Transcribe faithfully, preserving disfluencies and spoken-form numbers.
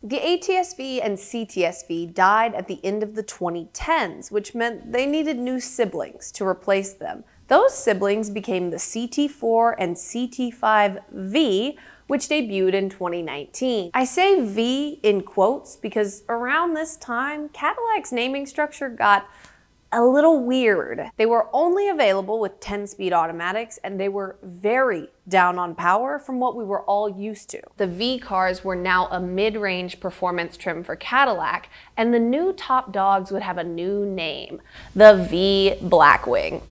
The A T S V and C T S V died at the end of the twenty tens, which meant they needed new siblings to replace them. Those siblings became the C T four and C T five V, which debuted in twenty nineteen. I say V in quotes because around this time, Cadillac's naming structure got a little weird. They were only available with ten speed automatics, and they were very down on power from what we were all used to. The V cars were now a mid-range performance trim for Cadillac, and the new top dogs would have a new name, the V BLACKWING.